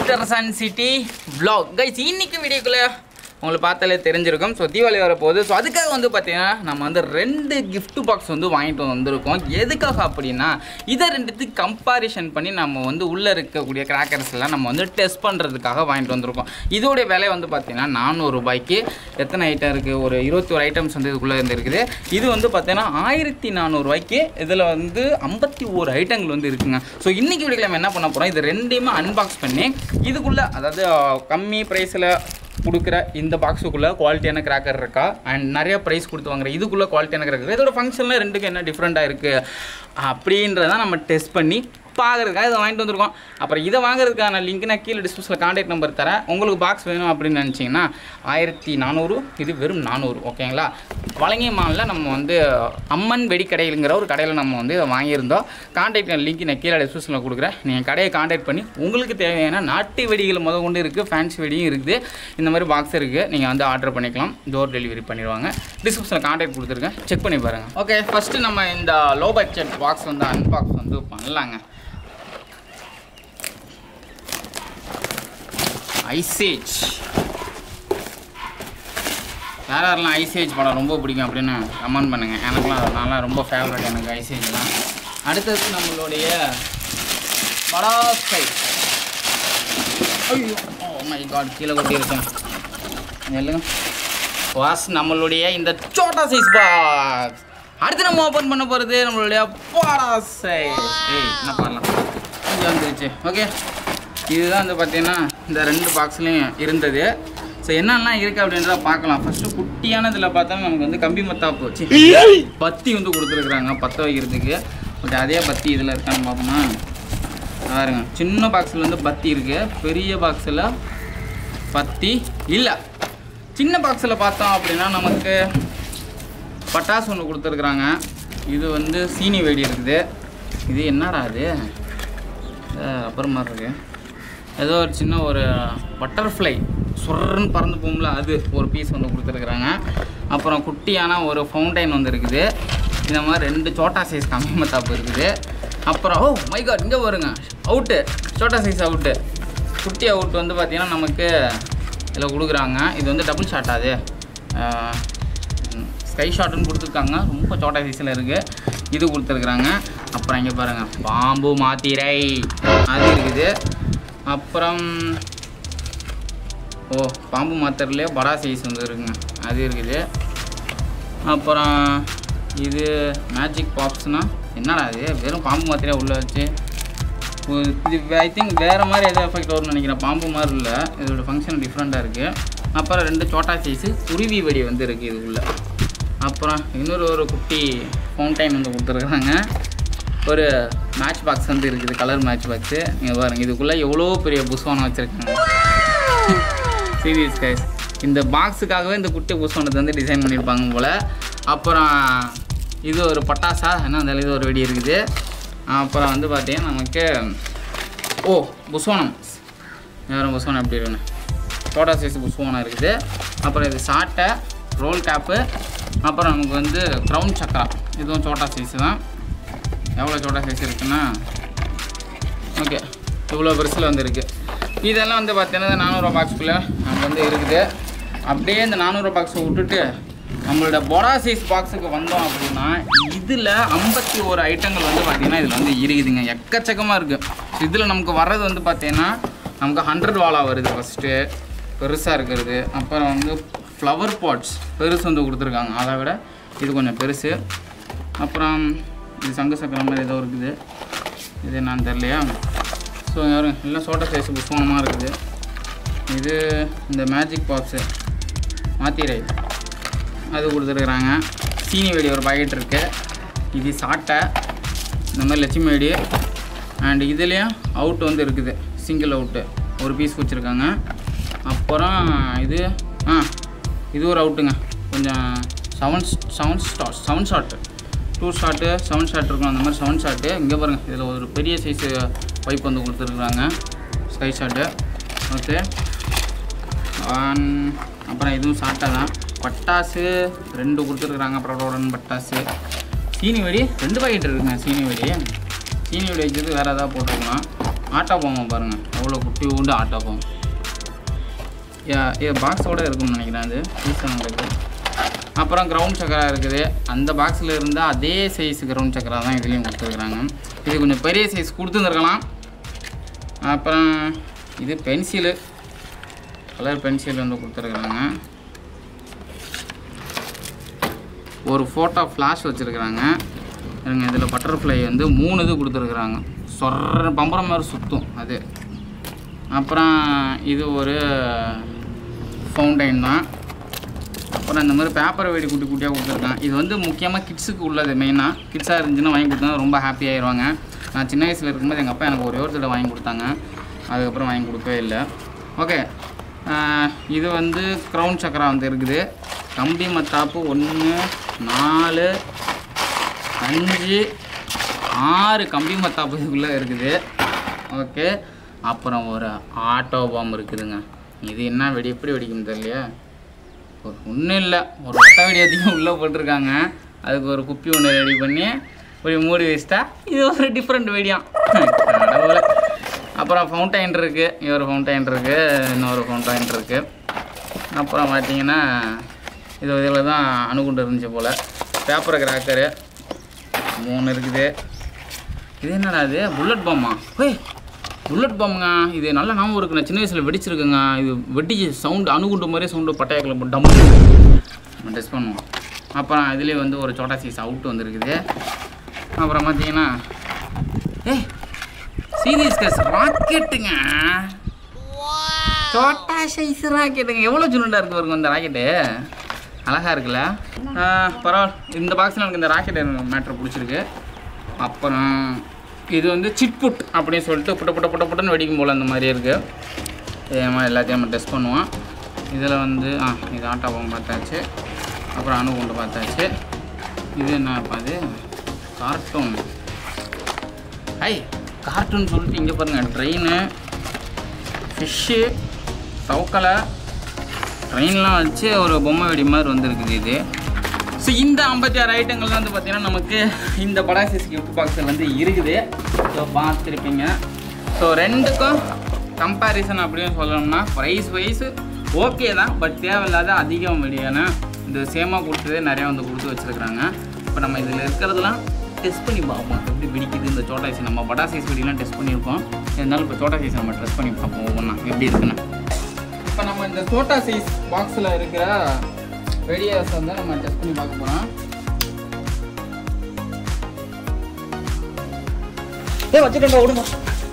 Mister sun city vlog guys இன்னைக்கு வீடியோக்குள்ள உங்களுக்கு பார்த்தாலே தெரிஞ்சிருக்கும். ஸோ தீபாவளி வரப்போகுது. ஸோ அதுக்காக வந்து பார்த்தீங்கன்னா நம்ம வந்து 2 gift பாக்ஸ் வந்து வாங்கிட்டு வந்திருக்கோம். எதுக்காக அப்படின்னா இதை ரெண்டுத்துக்கு கம்பாரிஷன் பண்ணி நம்ம வந்து உள்ளே இருக்கக்கூடிய கிராக்கர்ஸ்லாம் நம்ம வந்து டெஸ்ட் பண்ணுறதுக்காக வாங்கிட்டு வந்திருக்கோம். இதோடைய விலை வந்து பார்த்தீங்கன்னா 400 ரூபாய்க்கு எத்தனை ஐட்டம் இருக்குது, ஒரு 21 ஐட்டம்ஸ் வந்து இதுக்குள்ளே இருக்குது. இது வந்து பார்த்தீங்கன்னா 1400 ரூபாய்க்கு இதில் வந்து 51 ஐட்டங்கள் வந்து இருக்குங்க. ஸோ இன்றைக்கி வீடியோவில் நம்ம என்ன பண்ண போகிறோம், இது ரெண்டையுமே அன்பாக்ஸ் பண்ணி இதுக்குள்ளே அதாவது கம்மி ப்ரைஸில் கொடுக்குற இந்த பாக்ஸுக்குள்ளே குவாலிட்டியான கிராக்கர் இருக்கா அண்ட் நிறைய ப்ரைஸ் கொடுத்து வாங்குற இதுக்குள்ளே குவாலிட்டியான கிராக்கர் இதோட ஃபங்க்ஷனில் ரெண்டுக்கு என்ன டிஃப்ரெண்ட்டாக இருக்குது அப்படின்றதான் நம்ம டெஸ்ட் பண்ணி பார்க்குறதுக்காக இதை வாங்கிட்டு வந்திருக்கோம். அப்புறம் இதை வாங்குறதுக்கான லிங்க் நான் கீழே டிஸ்கிரிப்ஷனில் கான்டாக்ட் நம்பர் தரேன். உங்களுக்கு பாக்ஸ் வேணும் அப்படின்னு நினச்சிங்கன்னா 1400, இது வெறும் 400 ஓகேங்களா. வழங்கிய மாலில் நம்ம வந்து அம்மன் வெடிக்கடையிலுங்கிற ஒரு கடையில் நம்ம வந்து இதை வாங்கியிருந்தோம். கான்டாக்ட் லிங்க் நான் கீழே டிஸ்கிரிப்ஷனில் கொடுக்குறேன். நீங்கள் கடையை கான்டாக்ட் பண்ணி உங்களுக்கு தேவையான நாட்டு வெடிகள் முத கொண்டு இருக்குது, ஃபேன்சி வெடியும் இருக்குது. இந்த மாதிரி பாக்ஸ் இருக்குது, நீங்கள் வந்து ஆர்டர் பண்ணிக்கலாம். டோர் டெலிவரி பண்ணிடுவாங்க. டிஸ்கிரிப்ஷனில் கான்டாக்ட் கொடுத்துருக்கேன், செக் பண்ணி பாருங்கள். ஓகே, ஃபஸ்ட்டு நம்ம இந்த லோ பட்ஜெட் பாக்ஸ் வந்து அன்பாக்ஸ் வந்து பண்ணலாங்க. ஐசேஜ் யாரெல்லாம் ஐசேஜ் படம் ரொம்ப பிடிக்கும் அப்படின்னு கமெண்ட் பண்ணுங்கள். எனக்குலாம் அதனால ரொம்ப ஃபேவரட் எனக்கு ஐசேஜ்லாம். அடுத்தது நம்மளுடைய படாசை. ஐயோ ஓ மை காட், கீழே கொட்டி இருக்கேன் இல்லைங்க. வாஸ் நம்மளுடைய இந்த சோட்டா சைஸ் பாக்ஸ். அடுத்து நம்ம ஓப்பன் பண்ண போகிறது நம்மளுடைய படாசை. என்ன பண்ணலாம், கொஞ்சம் வந்துருச்சு. ஓகே, இதுதான் வந்து பார்த்தீங்கன்னா இந்த 2 பாக்ஸ்லேயும் இருந்தது. ஸோ என்னெல்லாம் இருக்குது அப்படின்றத பார்க்கலாம். ஃபஸ்ட்டு குட்டியானதில் பார்த்தா நமக்கு வந்து கம்பி மத்தாப்பு வச்சு பத்தி வந்து கொடுத்துருக்குறாங்க பற்ற வைக்கிறதுக்கு. ஓகே, அதே பத்தி இதில் இருக்கான்னு பார்ப்போமா. பாருங்க, சின்ன பாக்ஸில் வந்து பத்தி இருக்குது, பெரிய பாக்ஸில் பத்தி இல்லை. சின்ன பாக்ஸில் பார்த்தோம் அப்படின்னா நமக்கு பட்டாசு ஒன்று கொடுத்துருக்குறாங்க. இது வந்து சீனி வெடி இருக்குது. இது என்னடா அது அப்புறம் மாதிரி இருக்குது, ஏதோ ஒரு சின்ன ஒரு பட்டர்ஃப்ளை சொர்ன்னு பறந்து போகும்ல, அது ஒரு பீஸ் வந்து கொடுத்துருக்குறாங்க. அப்புறம் குட்டியான ஒரு ஃபவுண்டைன் வந்து இருக்குது. இந்த மாதிரி 2 சோட்டா சைஸ் கம்மி மத்தாப்பு இருக்குது. அப்புறம் ஓ மை காட், இங்கே வருங்க அவுட்டு, சோட்டா சைஸ் அவுட்டு, குட்டி அவுட் வந்து பார்த்திங்கன்னா நமக்கு இதில் கொடுக்குறாங்க. இது வந்து டபுள் ஷாட், அது ஸ்கை ஷாட்டுன்னு கொடுத்துருக்காங்க, ரொம்ப சோட்டா சைஸில் இருக்குது. இது கொடுத்துருக்குறாங்க. அப்புறம் இங்கே பாருங்கள் பாம்பு மாத்திரை அது இருக்குது. அப்புறம் ஓ பாம்பு மாத்திரையிலே படா சைஸ் வந்து இருக்குங்க, அது இருக்குது. அப்புறம் இது மேஜிக் பாப்ஸ்னால் என்னடா அது, வெறும் பாம்பு மாத்திரையாக உள்ளே வச்சு இது ஐ திங்க் வேறு மாதிரி எதாவது எஃபெக்ட் வரும்னு நினைக்கிறேன். பாம்பு மாதிரி இல்லை, இதோட ஃபங்க்ஷன் டிஃப்ரெண்ட்டாக இருக்குது. அப்புறம் 2 சோட்டா சைஸு குருவி வெடி வந்து இருக்குது இதுக்குள்ளே. அப்புறம் ஒரு குட்டி ஃபவுண்டைன் வந்து கொடுத்துருக்குறாங்க. ஒரு மேட்ச் பாக்ஸ் வந்து இருக்குது, கலர் மேட்ச் பாக்ஸு. இங்கே பாருங்கள், இதுக்குள்ளே எவ்வளோ பெரிய புஸ்வானம் வச்சுருக்காங்க. சீரியஸ் கைஸ், இந்த பாக்ஸுக்காகவே இந்த குட்டி புஸ்வானத்தை வந்து டிசைன் பண்ணியிருப்பாங்க போல். அப்புறம் இது ஒரு பட்டாசா என்ன அந்த இது ஒரு வெடி இருக்குது. அப்புறம் வந்து பார்த்தீங்கன்னா நமக்கு ஓ புஸ்வானம், வேறு புஸ்வானம் எப்படி இருக்குன்னு சோட்டா சைஸ் புஸ்வானம் இருக்குது. அப்புறம் இது சாட்டை ரோல் கேப்பு. அப்புறம் நமக்கு வந்து க்ரௌன் சக்கரா, இதுவும் சோட்டா சைஸு தான். எவ்வளோ சோட்டா சைஸ் இருக்குன்னா ஓகே இவ்வளோ பெருசில் வந்து இருக்குது. இதெல்லாம் வந்து பார்த்தீங்கன்னா 400 பாக்ஸுக்குள்ளே நமக்கு வந்து இருக்குது. அப்படியே இந்த 400 பாக்ஸை விட்டுட்டு நம்மளோட பொடா சைஸ் பாக்ஸுக்கு வந்தோம் அப்படின்னா இதில் 51 ஐட்டங்கள் வந்து பார்த்திங்கன்னா இதில் வந்து இருக்குதுங்க, எக்கச்சக்கமாக இருக்குது. இதில் நமக்கு வர்றது வந்து பார்த்திங்கன்னா நமக்கு 100 வாலா வருது ஃபஸ்ட்டு பெருசாக இருக்கிறது. அப்புறம் வந்து ஃப்ளவர் பாட்ஸ் பெருசு வந்து கொடுத்துருக்காங்க, அதை விட இது கொஞ்சம் பெருசு. அப்புறம் இது சங்கு சக்கரம் மாதிரி ஏதோ இருக்குது, இது என்னன்னு தெரியலையா. ஸோ யாரும் எல்லாம் சோட்டா சைஸ் புஷ்பமாக இருக்குது. இது இந்த மேஜிக் பாக்ஸு மாத்திரை அது கொடுத்துருக்குறாங்க. சீனி வெடி ஒரு பாக்கெட் இருக்குது. இது சாட்டை இந்த மாதிரி லட்சுமி வெடி. அண்ட் இதுலேயும் அவுட்டு வந்து இருக்குது, சிங்கிள் அவுட்டு ஒரு பீஸ் வச்சுருக்காங்க. அப்புறம் இது இது ஒரு அவுட்டுங்க, கொஞ்சம் 7 ஷாட்டு 2 ஷாட்டு 7 ஷாட் இருக்கும், அந்த மாதிரி 7 ஷாட்டு. இங்கே பாருங்கள், இதில் ஒரு பெரிய சைஸு பைப் வந்து கொடுத்துருக்குறாங்க, ஸ்கை ஷாட்டு. ஓகே, அப்புறம் இதுவும் ஷாட்டை தான். பட்டாசு 2 கொடுத்துருக்குறாங்க, ப்ரோடோடன் பட்டாசு. சீனி வெடி 2 பாக்கெட் இருக்குங்க. சீனி வெடி வச்சது வேறு எதாவது போட்டுருக்கலாம். ஆட்டோ பாம்பை பாருங்கள், அவ்வளோ குட்டி உண்டு ஆட்டோ பாம்பு. இது பாக்ஸோடு இருக்கும்னு நினைக்கிறேன், அது சீசன் இருக்குது. அப்புறம் கிரவுண்ட் சக்கரா இருக்குது. அந்த பாக்ஸில் இருந்தால் அதே சைஸ் கிரவுண்ட் சக்கரா தான் இதுலேயும் கொடுத்துருக்குறாங்க. இது கொஞ்சம் பெரிய சைஸ் கொடுத்துருந்துருக்கலாம். அப்புறம் இது பென்சிலு, கலர் பென்சில் வந்து கொடுத்துருக்குறாங்க. ஒரு ஃபோட்டோ ஃப்ளாஷ் வச்சுருக்குறாங்க. இதில் பட்டர்ஃப்ளை வந்து 3 இது கொடுத்துருக்குறாங்க. சொர்ற பம்பரம் மாதிரி சுற்றும் அது. அப்புறம் இது ஒரு ஃபவுண்டைன் தான். அப்புறம் இந்த மாதிரி பேப்பர் வெடி குட்டி குட்டியாக கொடுத்துருக்காங்க. இது வந்து முக்கியமாக கிட்ஸுக்கு உள்ளது. மெயினாக கிட்ஸாக இருந்துச்சுன்னா வாங்கி கொடுத்தா ரொம்ப ஹாப்பியாகிடுவாங்க. நான் சின்ன வயசில் இருக்கும்போது எங்கள் அப்பா எனக்கு ஒரே ஒரு தடவை வாங்கி கொடுத்தாங்க, அதுக்கப்புறம் வாங்கி கொடுக்கவே இல்லை. ஓகே, இது வந்து க்ரௌன் சக்கரா வந்து இருக்குது. கம்பி மத்தாப்பு 1 4 5 6 கம்பி மத்தாப்பு இதுக்குள்ளே இருக்குது. ஓகே, அப்புறம் ஒரு ஆட்டோ பாம் இருக்குதுங்க. இது என்ன வெடி, எப்படி வெடிக்கும் தெரியலையா? ஒன்றும் இல்லை, ஒரு வட்ட வெடி அதிகம் உள்ளே போட்டிருக்காங்க. அதுக்கு ஒரு குப்பி ஒன்று ரெடி பண்ணி ஒரு மூடி வச்சுட்டா இது ஒரு டிஃப்ரெண்ட் வெடியாம். கடவுளை. அப்புறம் ஃபவுண்டைன் இருக்குது, ஒரு ஃபவுண்டைன் இருக்குது, இன்னொரு ஃபவுண்டைன் இருக்குது. அப்புறம் பார்த்தீங்கன்னா இதில் தான் அணுகுண்டு இருந்துச்சு போல். பேப்பர் கிராக்கரு 3 இருக்குது. இது என்னடா இது, புல்லட் பாம்பா? புல்லட் பாம்புங்க. இது நல்லா ஞாபகம் இருக்குது, நான் சின்ன வயசில் வெடிச்சிருக்கேங்க. இது வெடிச்சு சவுண்டு அணுகுண்டு மாதிரியே சவுண்டு பட்டையாக்கில் டம்மு நம்ம டெஸ்ட் பண்ணுவோம். அப்புறம் இதுலேயே வந்து ஒரு சோட்டா சைஸ் அவுட் வந்துருக்குது. அப்புறம் பார்த்தீங்கன்னா சீரியஸ் கேஸ் ராக்கெட்டுங்க, சோட்டா சைஸ் ராக்கெட்டுங்க. எவ்வளோ சின்னதாக இருக்குது பாருங்க இந்த ராக்கெட்டு, அழகாக இருக்குல்ல. பரவாயில்ல, இந்த பாக்ஸில் எனக்கு இந்த ராக்கெட் மேட்ரு பிடிச்சிருக்கு. அப்புறம் இது வந்து சிட்புட் அப்படின்னு சொல்லிட்டு புட்டன்னு வெடிக்கும் போல் அந்த மாதிரி இருக்குது. இதே மாதிரி எல்லாத்தையும் நம்ம டெஸ்ட் பண்ணுவோம். இதில் வந்து இது ஆட்டோ பாம்பு பார்த்தாச்சு. அப்புறம் அணுகுண்டு பார்த்தாச்சு. இது என்ன அது, கார்ட்டூன். கார்ட்டூன் சொல்லிட்டு இங்கே பாருங்கள், ட்ரெயின், ஃபிஷ்ஷு, சவுக்கலை, ட்ரெயின்லாம் வச்சு ஒரு பொம்மை வெடி மாதிரி வந்துருக்குது இது. ஸோ இந்த 56 ஐட்டங்கள் வந்து பார்த்திங்கன்னா நமக்கு இந்த படாசிஸ் கிஃப்ட் பாக்ஸில் வந்து இருக்குது. ஸோ பார்த்துருப்பீங்க. ஸோ ரெண்டுக்கும் கம்பேரிசன் அப்படின்னு சொல்லணும்னா ப்ரைஸ் வைஸ் ஓகே தான், பட் தேவையில்லாத அதிகம் வெடியான இந்த சேமாக கொடுத்ததே நிறையா வந்து கொடுத்து வச்சுருக்குறாங்க. இப்போ நம்ம இதில் இருக்கிறதுலாம் டெஸ்ட் பண்ணி பார்ப்போம் எப்படி வெடிக்குது. இந்த சோட்டா சைஸ் நம்ம படா சைஸ் வெடிலாம் டெஸ்ட் பண்ணியிருக்கோம். இருந்தாலும் இப்போ சோட்டா சைஸ் நம்ம டெஸ்ட் பண்ணி பார்ப்போம் ஒவ்வொன்றா எப்படி இருக்குன்னு. இப்போ நம்ம இந்த சோட்டா சைஸ் பாக்ஸில் இருக்கிற வெடியாஸ் வந்து நம்ம டெஸ்ட் பண்ணி பார்க்க போகிறோம். வச்சுட்டா விடுங்க.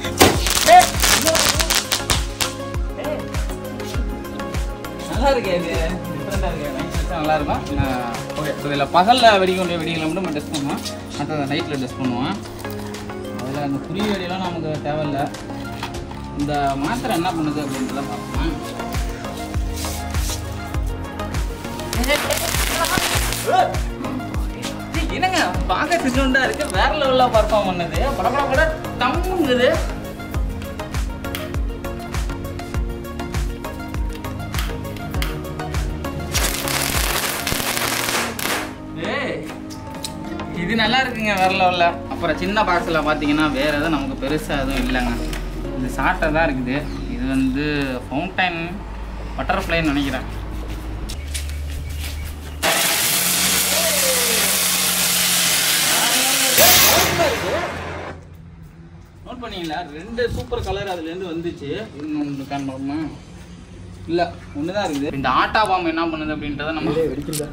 நல்லா இருக்கு, இது டிஃப்ரெண்டாக இருக்குது, நைட் நல்லா இருக்கும். ஓகே, ஸோ இதில் பகலில் வெடிக்க வேண்டிய வெடிகளை மட்டும் நம்ம டெஸ்ட் பண்ணுவோம், மற்ற நைட்டில் டெஸ்ட் பண்ணுவோம். அதில் அந்த புரிய வெடியெல்லாம் நமக்கு தேவையில்லை. இந்த மாத்திரை என்ன பண்ணுது அப்படின்றத பார்ப்போம். என்னங்க பார்க்க சின்னண்டா இருக்கு, வேற லெவலில் பர்ஃபார்ம் பண்ணது. படப்பட கூட டம்முங்குது. இது நல்லா இருக்குங்க, வேற லெவலில். அப்புறம் சின்ன பாக்ஸில் பார்த்தீங்கன்னா வேறு எதுவும் நமக்கு பெருசாக எதுவும் இல்லைங்க, இது ஷார்ட்டாக தான் இருக்குது. இது வந்து ஃபவுண்டைன் பட்டர்ஃப்ளைன்னு நினைக்கிறேன். நோட் பண்ணீங்களா, 2 சூப்பர் கலர் அதுலேருந்து வந்துச்சு. இன்னொன்று காரணமா இல்லை, ஒன்று தான் இருக்குது. இந்த ஆட்டா பாம்பு என்ன பண்ணுது அப்படின்றத நம்ம வெடிச்சிருக்கா.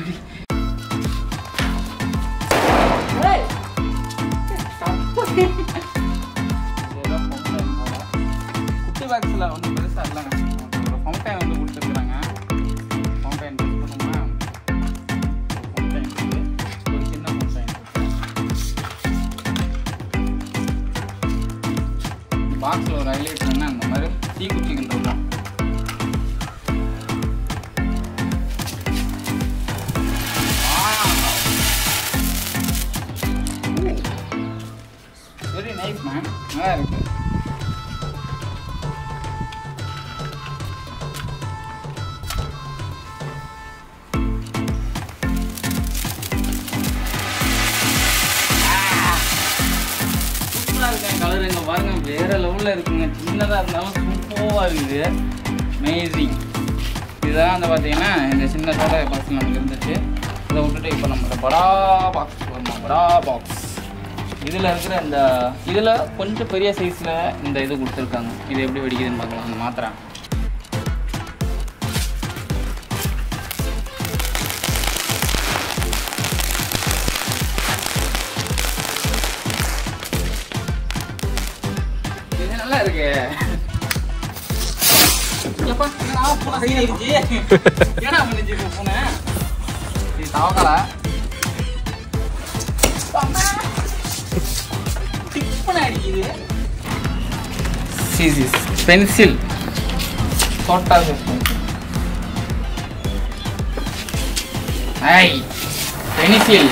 குட்டி பாக்ஸில் வந்து பெருசாக இல்லைங்க, ஒரு ஃபவுண்டைன் வந்து கொடுத்துருக்குறாங்க. ஃபவுண்டைன் பண்ணுமா, ஃபவுண்டைன் ஒரு சின்ன ஃபவுண்டைன். பாக்ஸில் ஒரு ஹைலைட் என்ன, அந்த மாதிரி தீக்குச்சிகள் இருக்கும். வெரி நைஸ் மேன், நல்லா இருக்கு. சூப்பராக இருக்கேன் கலர். இங்கே பாருங்க, வேறு லெவலில் இருக்குங்க. சின்னதாக இருந்தாலும் சூப்பராக இருக்குது. அமேசிங். இதுதான் வந்து பார்த்தீங்கன்னா இந்த சின்ன சோடா பாக்ஸ் நமக்கு இருந்துச்சு. இதை விட்டுட்டு இப்போ நம்ம படா பாக்ஸ் வரணும். படா பாக்ஸ் இதில் இருக்கிற இந்த இதில் கொஞ்சம் பெரிய சைஸில் இந்த இது கொடுத்துருக்காங்க. இது எப்படி வெடிக்குதுன்னு பார்க்கலாம். அந்த மாத்திரை இது நல்லா இருக்கு. ஏன்னா முடிஞ்சு போனேன். இது தவக்கலா அடிக்குது. பென்சில் சோட்டா பென்சில்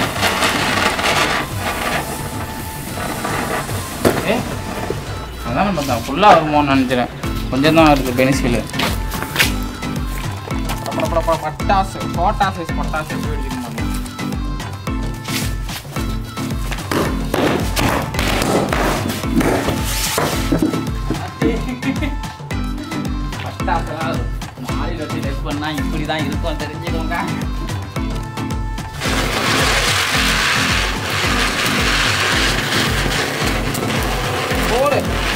அதான் பார்த்தா ஃபுல்லாக வருமோன்னு நினைக்கிறேன். கொஞ்சம் தான் இருக்குது பென்சில். பட்டாசு சோட்டா சைஸ் பட்டாசு எப்படி வெடிக்கணும். பட்டாசெல்லாம் மாடியில் வச்சு டெஸ்ட் பண்ணால் இப்படி தான் இருக்கும் தெரிஞ்சுக்கோங்க. போடு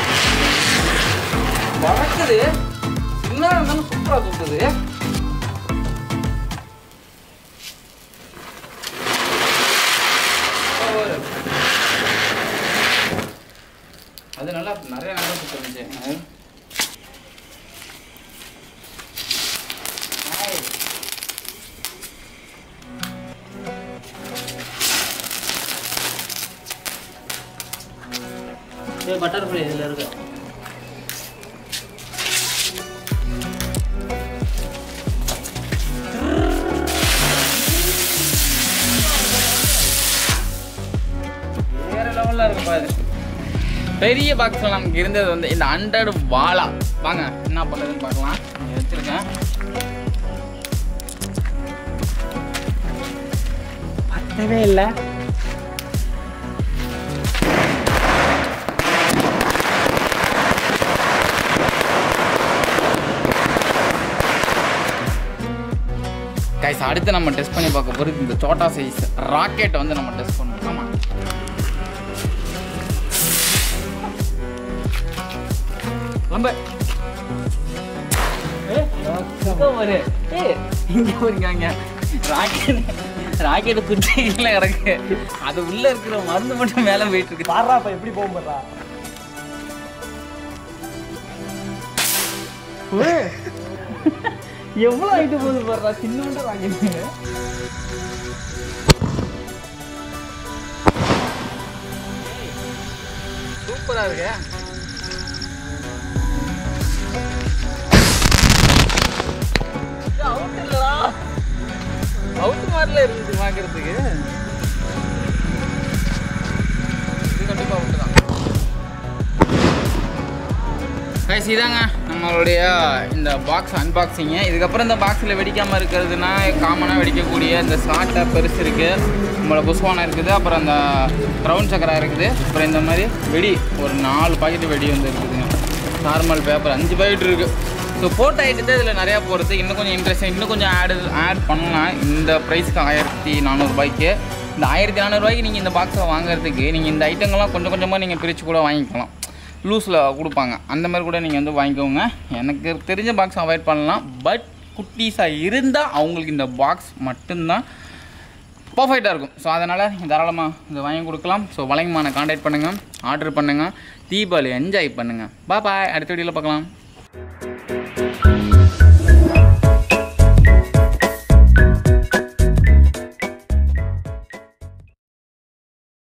பறக்குது. சின்ன இருந்தாலும் சூப்பராக சுற்றுது. அது நல்லா நிறைய நேரம் சுற்றுச்சு. பட்டர்ஃப்ளை இதில் இருக்கு. வேற லெவலில் இருக்கு பாரு. பெரிய பாக்ஸில் நமக்கு இருந்தது வந்து இந்த 100 வாலா. வாங்க என்ன பண்ணுறதுன்னு பார்க்கலாம். வச்சுருக்கேன். பத்தவே இல்லை. கைஸ் அடுத்து நம்ம டெஸ்ட் பண்ணி பார்க்க போகிறது இந்த சோட்டா சைஸ் ராக்கெட் வந்து நம்ம டெஸ்ட் பண்ணுவோம். ஆமாம் ரொம்ப இங்கே போறீங்க. ராக்கெட் குட்டில கிடக்கு. அது உள்ள இருக்கிற மருந்து மட்டும் மேலே போயிட்டு இருக்கு. பாடுறாப்பா எப்படி போக போடுறா. எவ்வளோ ஆயிட்டு போகுது பாடுறா. சின்ன ராக்கெட் சூப்பரா இருக்கு. அவுட் இல்லடா. அவுட் மாதிரில இருந்துச்சு பார்க்கறதுக்கு. இது கண்டிப்பா அவுட் தான். கைஸ் இதாங்க நம்மளுடைய இந்த பாக்ஸ் அன்பாக்சிங்கு. இதுக்கப்புறம் இந்த பாக்ஸில் வெடிக்காமல் இருக்கிறதுனா காமனாக வெடிக்கக்கூடிய இந்த சாட்டை பெருசு இருக்குது, நம்மளோட புஷ்வானம் இருக்குது, அப்புறம் அந்த ப்ரௌன் சக்கரா இருக்குது, அப்புறம் இந்த மாதிரி வெடி ஒரு 4 பாக்கெட்டு வெடி வந்து இருக்குதுங்க. நார்மல் பேப்பர் 5 பாக்கெட் இருக்குது. ஸோ போட்ட ஐட்டத்தை இதில் நிறையா போகிறது இன்னும் கொஞ்சம் இன்ட்ரெஸ்டிங், இன்னும் கொஞ்சம் ஆட் பண்ணலாம். இந்த ப்ரைஸ்க்கு 1400 ரூபாய்க்கு. இந்த 1400 ரூபாய்க்கு நீங்கள் இந்த பாக்ஸை வாங்குறதுக்கு நீங்கள் இந்த ஐட்டங்கள்லாம் கொஞ்சம் கொஞ்சமாக நீங்கள் பிரித்து கூட வாங்கிக்கலாம். லூஸில் கொடுப்பாங்க, அந்த மாதிரி கூட நீங்கள் வந்து வாங்கிக்கோங்க. எனக்கு தெரிஞ்ச பாக்ஸ் அவாய்ட் பண்ணலாம். பட் குட்டீஸாக இருந்தால் அவங்களுக்கு இந்த பாக்ஸ் மட்டும்தான் பர்ஃபெக்டாக இருக்கும். ஸோ அதனால் தாராளமாக இதை வாங்கி கொடுக்கலாம். ஸோ வழங்கமான கான்டாக்ட் பண்ணுங்கள், ஆர்டர் பண்ணுங்கள், தீபாவளி என்ஜாய் பண்ணுங்கள். பாய். அடுத்த வீடியோவில் பார்க்கலாம்.